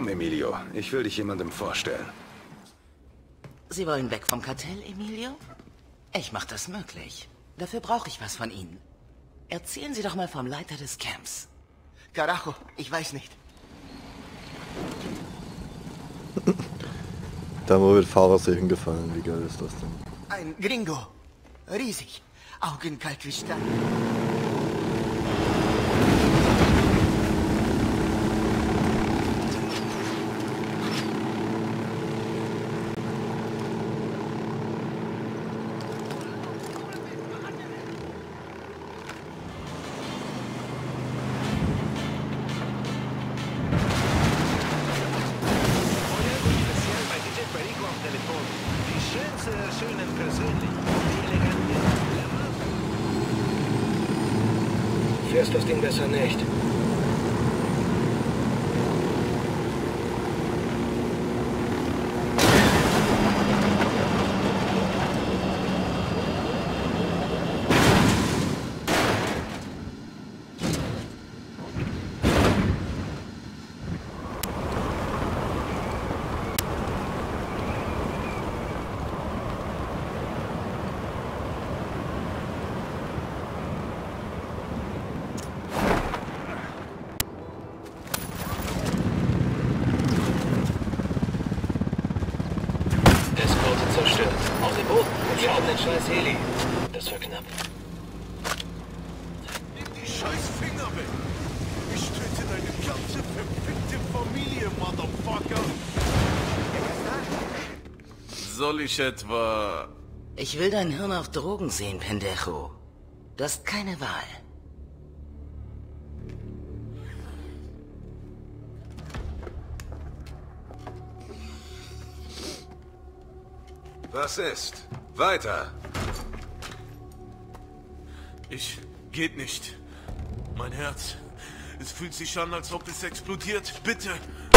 Komm, Emilio. Ich will dich jemandem vorstellen. Sie wollen weg vom Kartell, Emilio? Ich mach das möglich. Dafür brauche ich was von Ihnen. Erzählen Sie doch mal vom Leiter des Camps. Carajo, ich weiß nicht. Da wird Fahrersee hingefallen. Wie geil ist das denn? Ein Gringo. Riesig. Augenkalt wie Stahl. Fährst das Ding besser nicht. Zerstört. Auf den Boden und schau den scheiß Heli. Das war knapp. Nimm die scheiß Finger weg! Ich töte deine ganze verfickte Familie, Motherfucker! Soll ich etwa... Ich will dein Hirn auf Drogen sehen, Pendejo. Du hast keine Wahl. Was ist? Weiter! Geht nicht. Mein Herz. Es fühlt sich an, als ob es explodiert. Bitte,